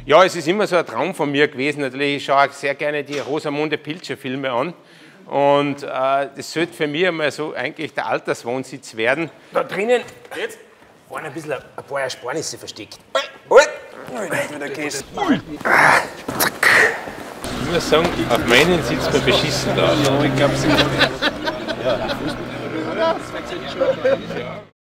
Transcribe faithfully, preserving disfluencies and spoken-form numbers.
Ja, es ist immer so ein Traum von mir gewesen. Natürlich, ich schaue auch sehr gerne die Rosamunde Pilcher-Filme an. Und äh, das sollte für mich einmal so eigentlich der Alterswohnsitz werden. Da drinnen jetzt waren ein bisschen ein paar Ersparnisse versteckt. Ich muss sagen, auf meinen sitzt man beschissen da. Ja, ich glaube,